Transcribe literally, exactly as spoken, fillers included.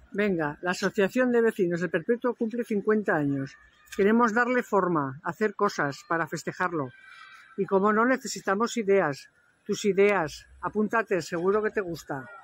Venga, la Asociación de Vecinos del Perpetuo cumple cincuenta años. Queremos darle forma, hacer cosas para festejarlo. Y como no, necesitamos ideas. Tus ideas, apúntate, seguro que te gusta.